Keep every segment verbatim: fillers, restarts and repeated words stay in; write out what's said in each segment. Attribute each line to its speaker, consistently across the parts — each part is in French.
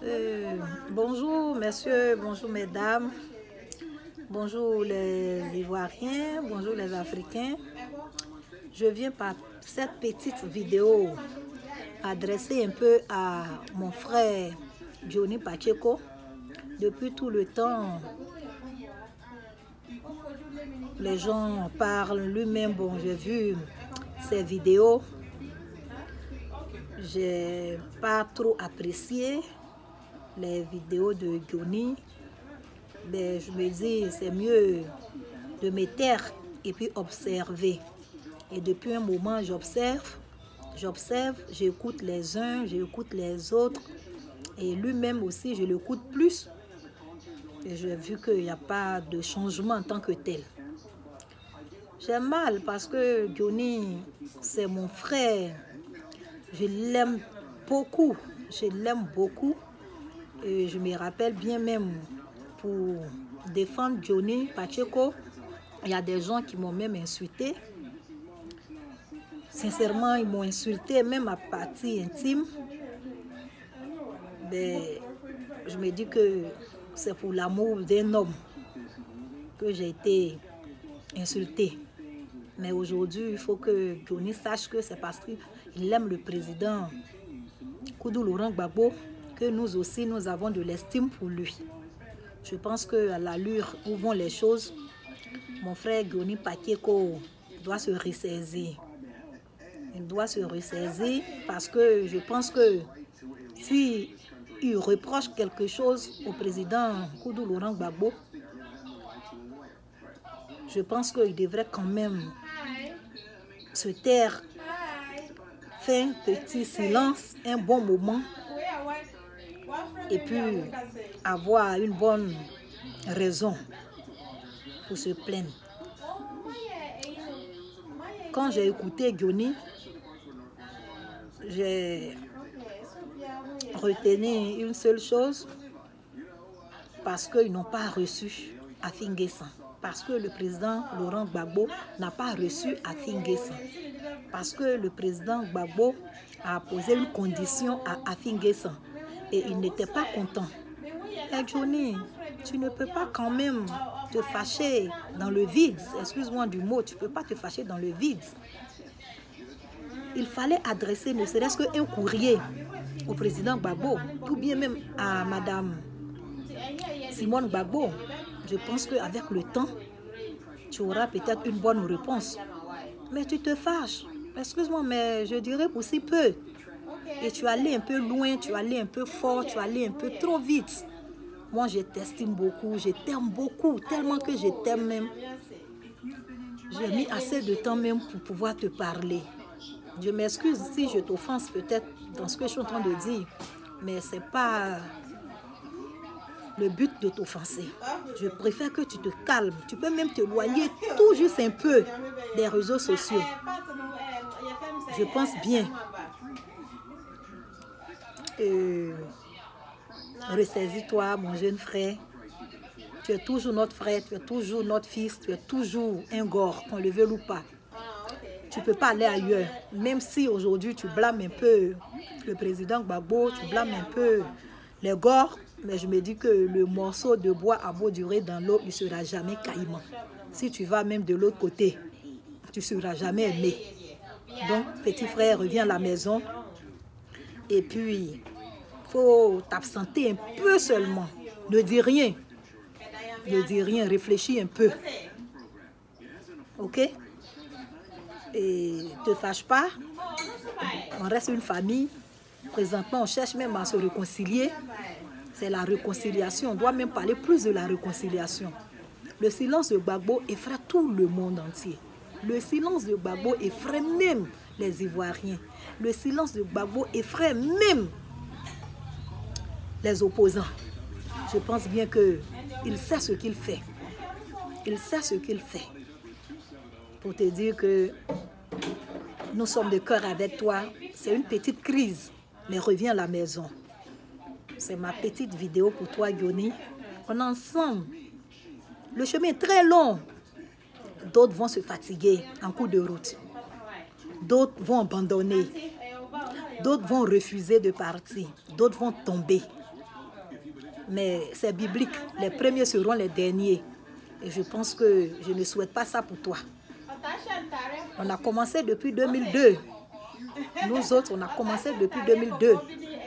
Speaker 1: Euh, bonjour messieurs, bonjour mesdames, bonjour les Ivoiriens, bonjour les Africains. Je viens par cette petite vidéo adresser un peu à mon frère Johnny Pacheco. Depuis tout le temps, les gens parlent lui-même. Bon, j'ai vu ses vidéos. J'ai pas trop apprécié les vidéos de Johnny. Mais je me dis, c'est mieux de me taire et puis observer. Et depuis un moment, j'observe, j'observe, j'écoute les uns, j'écoute les autres. Et lui-même aussi, je l'écoute plus. Et j'ai vu qu'il n'y a pas de changement en tant que tel. J'ai mal parce que Johnny, c'est mon frère. Je l'aime beaucoup. Je l'aime beaucoup. Et je me rappelle bien même pour défendre Johnny Pacheco, il y a des gens qui m'ont même insulté. Sincèrement, ils m'ont insulté, même à partie intime. Mais je me dis que c'est pour l'amour d'un homme que j'ai été insultée. Mais aujourd'hui, il faut que Johnny sache que c'est parce qu'il aime le président Koudou Laurent Gbagbo que nous aussi, nous avons de l'estime pour lui. Je pense qu'à l'allure où vont les choses, mon frère Johnny Pacheco doit se ressaisir. Il doit se ressaisir parce que je pense que si il reproche quelque chose au président Koudou Laurent Gbagbo, je pense qu'il devrait quand même se taire, faire un petit silence, un bon moment, et puis avoir une bonne raison pour se plaindre. Quand j'ai écouté Johnny, j'ai retenu une seule chose, parce qu'ils n'ont pas reçu Afi-N'Guessan. Parce que le président Laurent Gbagbo n'a pas reçu Afi-N'Guessan. Parce que le président Gbagbo a posé une condition à Afi-N'Guessan et il n'était pas content. Et Johnny, tu ne peux pas quand même te fâcher dans le vide. Excuse-moi du mot, tu ne peux pas te fâcher dans le vide. Il fallait adresser ne serait-ce qu'un courrier au président Gbagbo, ou bien même à madame Simone Gbagbo. Je pense qu'avec le temps, tu auras peut-être une bonne réponse. Mais tu te fâches. Excuse-moi, mais je dirais pour si peu. Et tu allais un peu loin, tu allais un peu fort, tu allais un peu trop vite. Moi, je t'estime beaucoup, je t'aime beaucoup, tellement que je t'aime même. J'ai mis assez de temps même pour pouvoir te parler. Je m'excuse si je t'offense peut-être dans ce que je suis en train de dire, mais ce n'est pas le but de t'offenser. Je préfère que tu te calmes. Tu peux même t'éloigner tout juste un peu des réseaux sociaux. Je pense bien. Euh, Ressaisis-toi, mon jeune frère. Tu es toujours notre frère, tu es toujours notre fils, tu es toujours un gore, qu'on le veuille ou pas. Tu ne peux pas aller ailleurs. Même si aujourd'hui tu blâmes un peu le président Gbagbo, tu blâmes un peu les gores, mais je me dis que le morceau de bois a beau durer dans l'eau, il ne sera jamais caïman. Si tu vas même de l'autre côté, tu ne seras jamais aimé. Donc, petit frère, reviens à la maison. Et puis, il faut t'absenter un peu seulement. Ne dis rien. Ne dis rien, réfléchis un peu. Ok? Et ne te fâche pas. On reste une famille. Présentement, on cherche même à se réconcilier. C'est la réconciliation. On doit même parler plus de la réconciliation. Le silence de Gbagbo effraie tout le monde entier. Le silence de Gbagbo effraie même les Ivoiriens. Le silence de Gbagbo effraie même les opposants. Je pense bien qu'il sait ce qu'il fait. Il sait ce qu'il fait. Pour te dire que nous sommes de cœur avec toi. C'est une petite crise, mais reviens à la maison. C'est ma petite vidéo pour toi, Johnny. On est ensemble. Le chemin est très long. D'autres vont se fatiguer en cours de route. D'autres vont abandonner. D'autres vont refuser de partir. D'autres vont tomber. mais c'est biblique. Les premiers seront les derniers. Et je pense que je ne souhaite pas ça pour toi. On a commencé depuis deux mille deux. Nous autres, on a commencé depuis deux mille deux.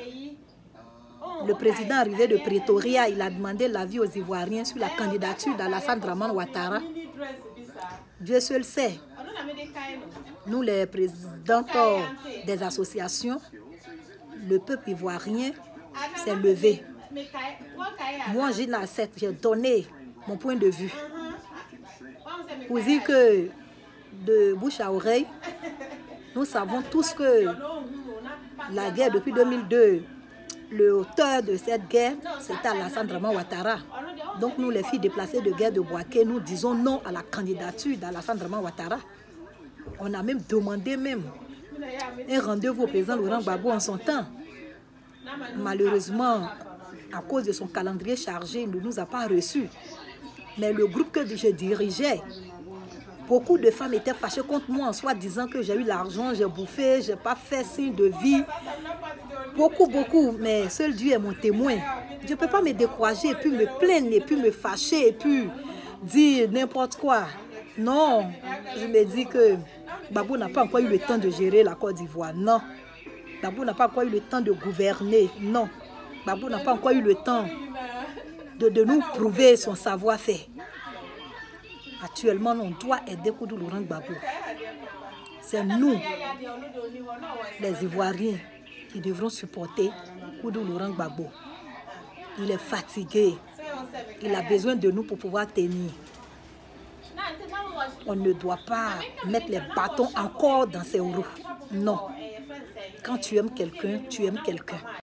Speaker 1: Le président arrivé de Pretoria, il a demandé l'avis aux Ivoiriens sur la candidature d'Alassane Dramane Ouattara. Dieu seul sait. Nous, les présidents des associations, le peuple ivoirien s'est levé. Moi, j'ai donné mon point de vue pour dire que de bouche à oreille, nous savons tous que la guerre depuis deux mille deux, l'auteur de cette guerre, c'était Alassane Dramane Ouattara. Donc nous, les filles déplacées de guerre de Bouaké, nous disons non à la candidature d'Alassane Dramane Ouattara. On a même demandé même un rendez-vous au président Laurent Gbagbo en son temps. Malheureusement, à cause de son calendrier chargé, il ne nous a pas reçus. Mais le groupe que je dirigeais, beaucoup de femmes étaient fâchées contre moi en soi disant que j'ai eu l'argent, j'ai bouffé, je n'ai pas fait signe de vie. Beaucoup, beaucoup, mais seul Dieu est mon témoin. Je ne peux pas me décourager et puis me plaindre et puis me fâcher et puis dire n'importe quoi. Non, je me dis que Gbagbo n'a pas encore eu le temps de gérer la Côte d'Ivoire. Non. Gbagbo n'a pas encore eu le temps de gouverner. Non. Gbagbo n'a pas encore eu le temps de, de nous prouver son savoir-faire. Actuellement, on doit aider Koudou Laurent Gbagbo. C'est nous, les Ivoiriens, qui devront supporter Koudou Laurent Gbagbo. Il est fatigué. Il a besoin de nous pour pouvoir tenir. On ne doit pas mettre les bâtons encore dans ses roues. Non. Quand tu aimes quelqu'un, tu aimes quelqu'un.